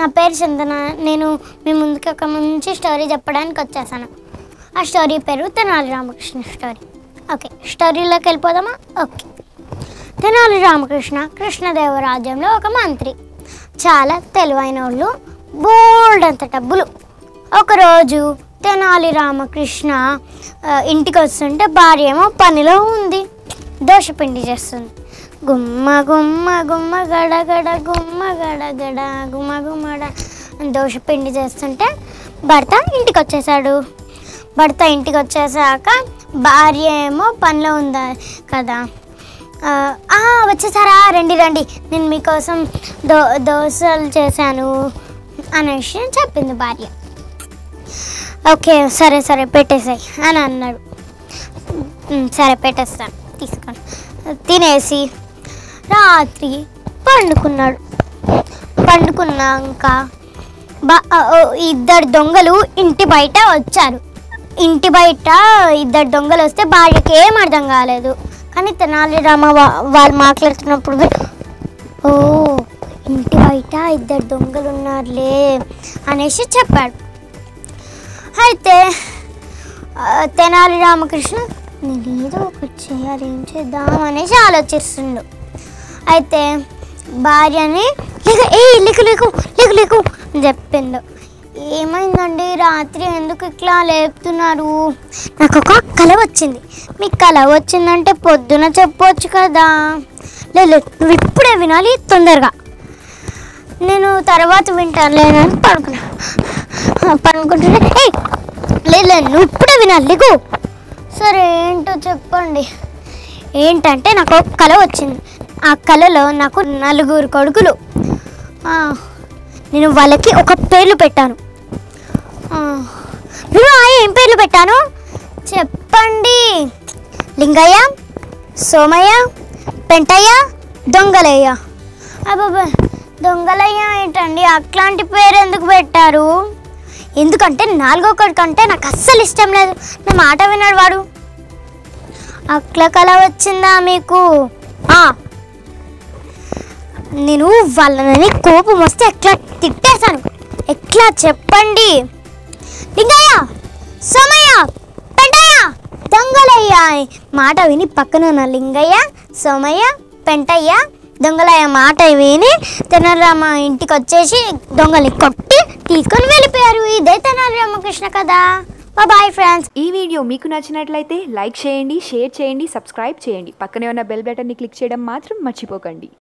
నా పేరు చందన. నేను మీ ముందుకు ఒక మంచి స్టోరీ చెప్పడానికి వచ్చేసాను. ఆ స్టోరీ పేరు తెనాలి రామకృష్ణ స్టోరీ. ఓకే, స్టోరీలోకి వెళ్ళిపోదామా? ఓకే. తెనాలి రామకృష్ణ కృష్ణదేవరాజ్యంలో ఒక మంత్రి. చాలా తెలివైన వాళ్ళు, బోల్డ్ అంత డబ్బులు. ఒకరోజు తెనాలి రామకృష్ణ ఇంటికి వస్తుంటే భార్య ఏమో పనిలో ఉంది, దోశపిండి చేస్తుంది. గుమ్మ గుమ్మ గుమ్మ గడగడ గుమ్మ గడగడ గుమ్మ గుమ్మడ దోశపిండి చేస్తుంటే భర్త ఇంటికి వచ్చేసాడు. భర్త ఇంటికి వచ్చేసాక భార్య ఏమో పనిలో ఉందా కదా, వచ్చేసారా, రండి రండి, నేను మీకోసం దోశలు చేశాను అనేసి చెప్పింది భార్య. ఓకే, సరే సరే పెట్టేసాయి అని అన్నాడు. సరే పెట్టేస్తాను, తీసుకొని తినేసి రాత్రి పండుకున్నాడు. పండుకున్నాక ఇద్దరు దొంగలు ఇంటి బయట వచ్చారు. ఇంటి బయట ఇద్దరు దొంగలు వస్తే భార్యకి ఏం అర్థం కాలేదు. కానీ తెనాలి రామ వాళ్ళు మాట్లాడుతున్నప్పుడు, ఓ ఇంటి బయట ఇద్దరు దొంగలు ఉన్నారులే అనేసి చెప్పాడు. అయితే తెనాలి రామకృష్ణ నేను ఏదో ఒకటి చేయాలి, ఏం చేద్దాం అనేసి ఆలోచిస్తుండు. అయితే భార్యని లేకు లేకు లేకు లేకు అని చెప్పిండు. ఏమైందండి, రాత్రి ఎందుకు ఇట్లా లేపుతున్నారు? నాకు ఒక కల వచ్చింది. మీకు కల వచ్చిందంటే పొద్దున చెప్పవచ్చు కదా. లేదు నువ్వు ఇప్పుడే వినాలి, తొందరగా. నేను తర్వాత వింటాను లేనని పడుకుంటుంటే లేదు నువ్వు ఇప్పుడే వినాలి, లేకు. సరే ఏంటో చెప్పండి. ఏంటంటే నాకు ఒక కల వచ్చింది. ఆ కలలో నాకు 4 కొడుకులు. నేను వాళ్ళకి ఒక పేర్లు పెట్టాను. ఏం పేర్లు పెట్టాను చెప్పండి? లింగయ్య, సోమయ్య, పెంటయ్య, దొంగలయ్య. అబ్బాబా, దొంగలయ్య ఏంటండి, అట్లాంటి పేరు ఎందుకు పెట్టారు? ఎందుకంటే 4వ కొడుకు అంటే నాకు అస్సలు ఇష్టం లేదు. నా మాట విన్నాడు వాడు. అట్లా కల వచ్చిందా మీకు? నేను వాళ్ళని కోపం వస్తే ఎట్లా తిట్టేశాను. ఎట్లా చెప్పండి? లింగయ్య, సోమయ్య, పెంటయ్య, దొంగలయ్య. మాట విని పక్కన ఉన్న లింగయ్య, సోమయ్య, పెంటయ్య, దొంగలయ్య మాట విని తెనాలి రామ ఇంటికి వచ్చేసి దొంగల్ని కొట్టి తీసుకొని వెళ్ళిపోయారు. ఇదే తెనాలి రామకృష్ణ కదా. Bye friends. ఈ వీడియో మీకు నచ్చినట్లయితే లైక్ చేయండి, షేర్ చేయండి, సబ్స్క్రైబ్ చేయండి. పక్కనే ఉన్న బెల్ బటన్ని క్లిక్ చేయడం మాత్రం మర్చిపోకండి.